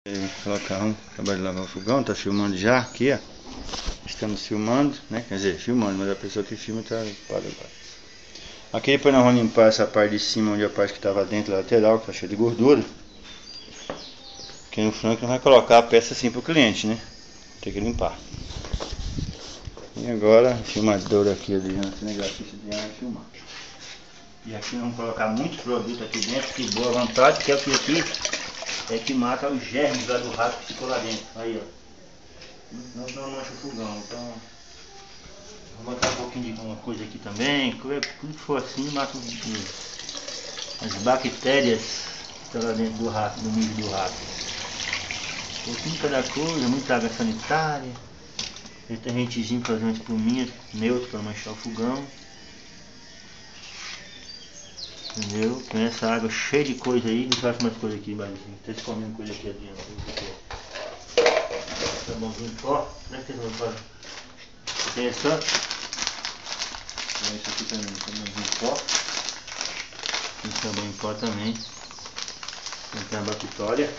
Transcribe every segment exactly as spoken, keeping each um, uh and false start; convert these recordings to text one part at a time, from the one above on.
Colocar um, acabar de lavar o fogão, tá filmando já aqui, ó. Estamos filmando, né? Quer dizer, filmando, mas a pessoa que filma tá parada agora. Aqui depois nós vamos limpar essa parte de cima, onde a parte que tava dentro, lateral, que tá cheia de gordura. Porque no frango não vai colocar a peça assim pro cliente, né? Tem que limpar. E agora, filmador aqui, Adriano, esse negócio de vai filmar. E aqui vamos colocar muito produto aqui dentro, que boa vontade, que é o que aqui é que mata os germes lá do rato que ficou lá dentro. Aí, ó. Não, não mancha o fogão. Então, vou botar um pouquinho de uma coisa aqui também. Tudo que for assim, mata os, as bactérias que estão lá dentro do rato, do milho do rato. Um pouquinho de cada coisa, muita água sanitária. Detergentezinho para fazer uma espuminha neutro para manchar o fogão. Entendeu? Com essa água cheia de coisa aí, não faz mais coisa aqui, mas tá escondendo coisa aqui adiante. Sabãozinho em pó, né? Que não faz. Tem essa. Tem isso aqui também, sabãozinho em pó. Tem sabão em pó também. Tem a bactéria.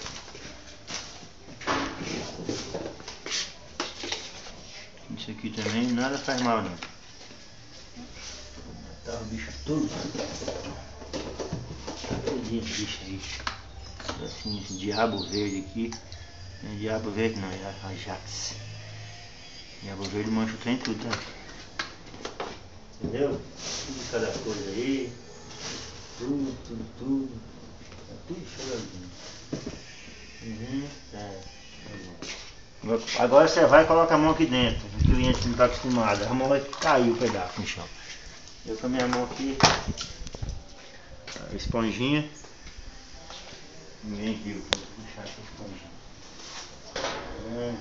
Isso aqui também, nada faz mal não. Matar o bicho tudo. Esse bicho aí, assim, esse diabo verde aqui, não é diabo verde não, é Ajax. Diabo verde mancha o trem tudo, tá? Entendeu? Tudo cada coisa aí, tudo, tudo, tudo, tá tudo cheirosinho. Uhum, é, tá. Agora você vai e coloca a mão aqui dentro, o cliente não está acostumado, a mão vai cair o pedaço no chão. Eu com a minha mão aqui, a esponjinha. Ninguém viu, vou puxar essa esponjinha. É,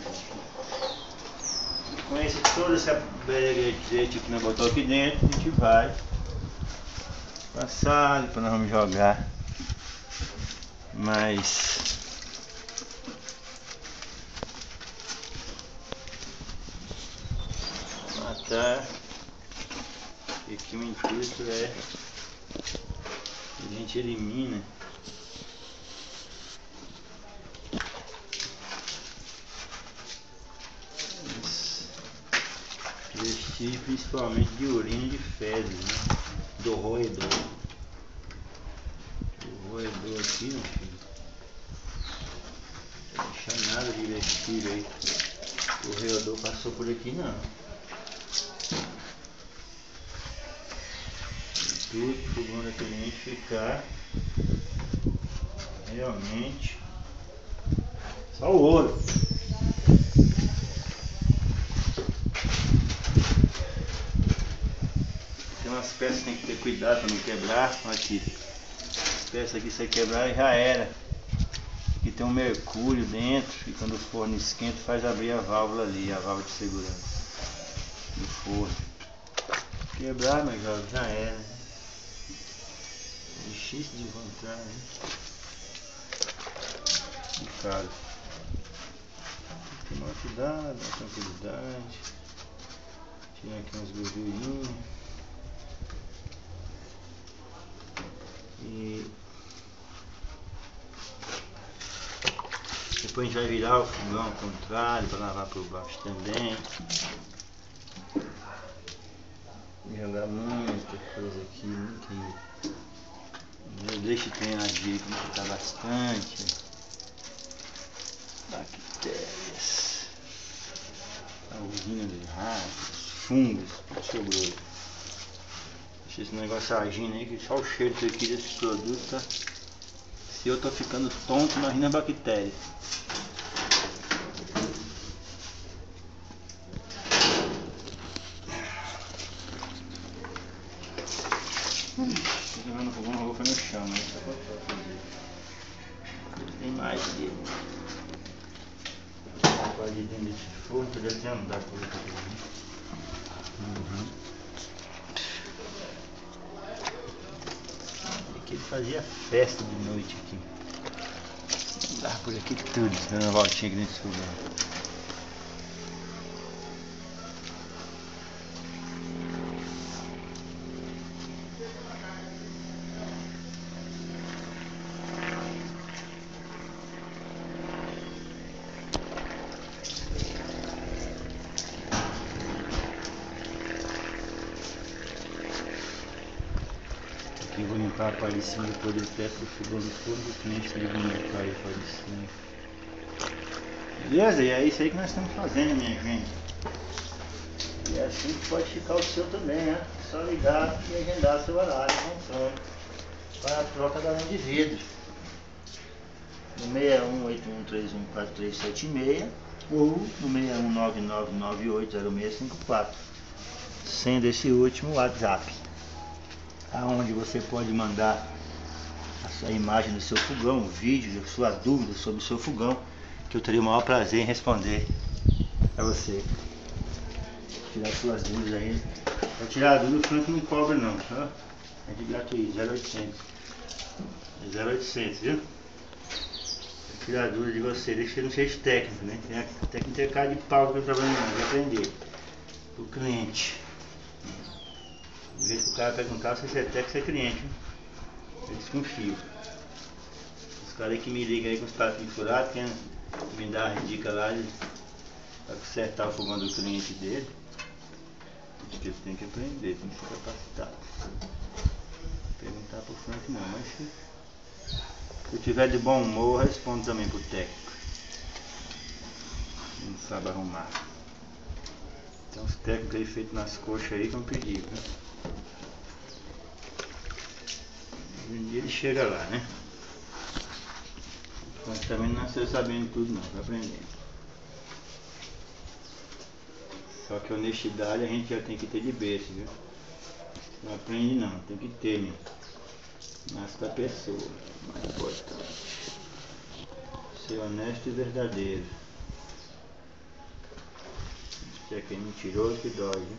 com esse, toda essa bereguete que nós botamos aqui dentro, a gente vai passar, depois nós vamos jogar mais matar. E aqui o intuito é que a gente elimina vestir principalmente de urina e de fezes, né? Do roedor. O roedor aqui, meu filho, não deixa nada de vestir aí. O roedor passou por aqui não. Tudo pro fogão da cliente ficar realmente só o ouro. Tem umas peças que tem que ter cuidado para não quebrar. Aqui, as peças aqui se quebrar já era. Aqui tem um mercúrio dentro e quando o forno esquenta faz abrir a válvula ali, a válvula de segurança do forno. Quebrar, mas já, já era. Difícil de encontrar, né? E caro. Tem que tomar cuidado, uma tranquilidade. Tirar aqui umas gordurinhas. E depois a gente vai virar o fogão ao contrário para lavar por baixo também. Jogar muita coisa aqui, muito. Deixa eu treinar de como tá bastante. Bactérias, a urina de ratos, fungos, sobrou. Deixa esse negócio agindo aí, que só o cheiro aqui desse produto tá. Se eu tô ficando tonto, imagina a bactéria. Tô jogando fogão, a roupa no chão, mas só pra fazer. Tem mais aqui. Pode ir dentro desse forno, podia até andar por aqui. Uhum. Aqui ele fazia festa de noite aqui. Andar por aqui tudo, dando uma voltinha aqui nesse fogão. colocar a parte de cima, depois eles testam o fogão no forno, o cliente pediu para montar aí a parte de cima. Beleza? E é isso aí que nós estamos fazendo, minha gente. E é assim que pode ficar o seu também, né? Só ligar e agendar seu horário controle para a troca da lã de vidro. No seis um oito um três um quatro três sete seis ou no seis um nove nove nove oito zero seis cinco quatro, sendo esse último WhatsApp, aonde você pode mandar a sua imagem do seu fogão, um vídeo, sua dúvida sobre o seu fogão, que eu teria o maior prazer em responder a você. Tirar suas dúvidas aí. Pra tirar a dúvida, o Frank não cobra não, tá? É de gratuito, zero oitocentos. É zero oitocentos, viu? Pra tirar a dúvida de você, deixa que não seja técnico, né? Tem a técnica de cara de pau que eu trabalho não, vai aprender. O cliente. Em vez que o cara perguntar se você é técnico, você é cliente, né? Eu desconfio. Os caras que me ligam aí com os parafusos furados, querem me dar as dicas lá para consertar o fogão do cliente dele. Porque ele tem que aprender, tem que ser capacitado. Perguntar pro Frank não, mas se, se eu tiver de bom humor, eu respondo também pro técnico. Não sabe arrumar. Tem uns técnicos aí feitos nas coxas aí que eu pedi, viu? Um dia ele chega lá, né? Mas também não nasceu sabendo tudo não, vai aprendendo. Só que honestidade a gente já tem que ter de berço, viu? Não aprende não, tem que ter, né? Nasce da pessoa, mais importante. Ser honesto e verdadeiro. Isso aqui é mentiroso que dói, viu?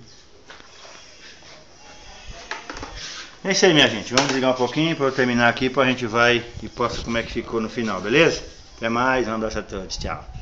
É isso aí, minha gente. Vamos desligar um pouquinho para eu terminar aqui, para a gente vai e posta como é que ficou no final, beleza? Até mais, um abraço a todos, tchau.